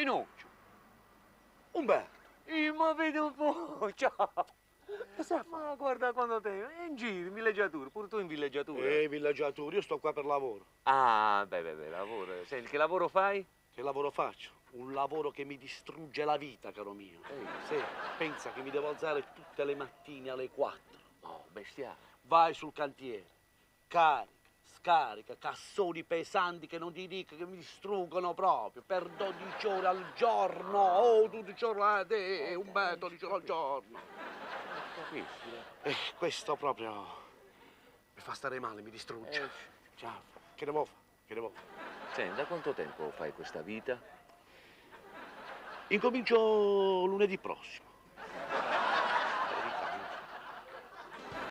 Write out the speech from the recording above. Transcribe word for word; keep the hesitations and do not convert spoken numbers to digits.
Pinuccio. Umberto. Eh, ma vedi un po', ciao. Ma guarda quando te, è in giro, in villeggiatura, pure tu in villeggiatura. Eh, villeggiatura, io sto qua per lavoro. Ah, beh, beh, beh, lavoro. Senti, che lavoro fai? Che lavoro faccio? Un lavoro che mi distrugge la vita, caro mio. Ehi. Sì, pensa che mi devo alzare tutte le mattine alle quattro. Oh, bestiale. Vai sul cantiere, carica, scarica, cassoni pesanti che non ti dico, che mi distruggono proprio, per dodici ore al giorno. Oh, dodici ore a te, un bel dodici ore al giorno. Capisci? E questo proprio mi fa stare male, mi distrugge. Eh. Ciao, che devo fare? Che devo fare? Senti, da quanto tempo fai questa vita? Incomincio lunedì prossimo.